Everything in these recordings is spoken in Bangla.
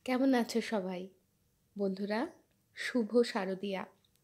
কেমন আছো সবাই? বন্ধুরা, শুভ শারদিয়া।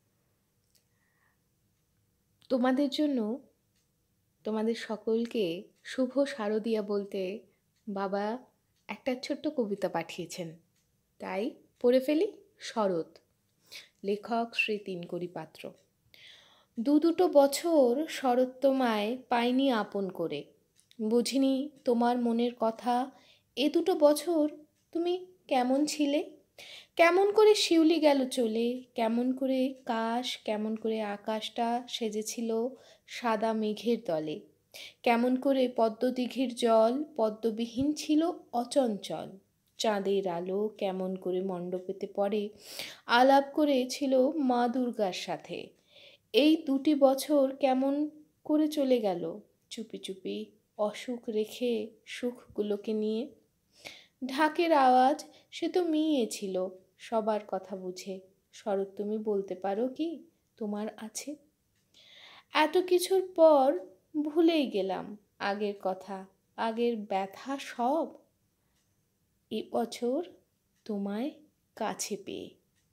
তোমাদের জন্য, তোমাদের সকলকে শুভ শারদিয়া বলতে বাবা একটা ছোট্ট কবিতা পাঠিয়েছেন। তাই পড়ে ফেলি। শরৎ, লেখক শ্রী তিনকরি পাত্র। দুটো বছর শরৎ তোমায় পাইনি আপন করে, বুঝিনি তোমার মনের কথা। দুটো বছর তুমি কেমন ছিলে? কেমন করে শিউলি গেল চলে, কেমন করে কেমন করে আকাশটা সেজেছিল সাদা মেঘের দলে, কেমন করে পদ্মদিঘির জল পদ্মবিহীন ছিল অচঞ্চল, চাঁদের আলো কেমন করে মণ্ডপেতে পড়ে, আলাপ করেছিল মা দুর্গার সাথে। এই 2টি বছর কেমন করে চলে গেল চুপি চুপি, অসুখ রেখে সুখগুলোকে নিয়ে। ঢাকের আওয়াজ সে তো মিইয়েছিল সবার কথা বুঝে। শরৎ, তুমি বলতে পারো কি তোমার আছে? এত কিছুর পর ভুলেই গেলাম আগের কথা, আগের ব্যথা সব, বছর তোমায় কাছে পেয়ে।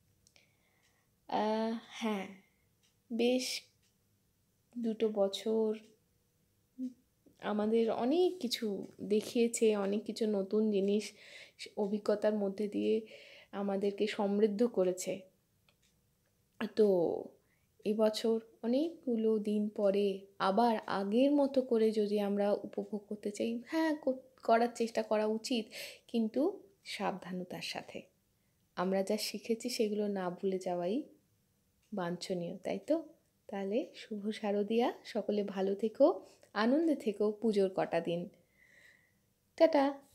হ্যাঁ, বেশ 2 বছর আমাদের অনেক কিছু দেখিয়েছে, অনেক কিছু নতুন জিনিস অভিজ্ঞতার মধ্যে দিয়ে আমাদেরকে সমৃদ্ধ করেছে। তো এবছর অনেকগুলো দিন পরে আবার আগের মতো করে যদি আমরা উপভোগ করতে চাই, হ্যাঁ, করার চেষ্টা করা উচিত, কিন্তু সাবধানতার সাথে। আমরা যা শিখেছি সেগুলো না ভুলে যাওয়াই বাঞ্ছনীয়, তাই তো? তাহলে শুভ শারদিয়া, সকলে ভালো থেকো, আনন্দে থেকো পুজোর কটা দিন। টাটা।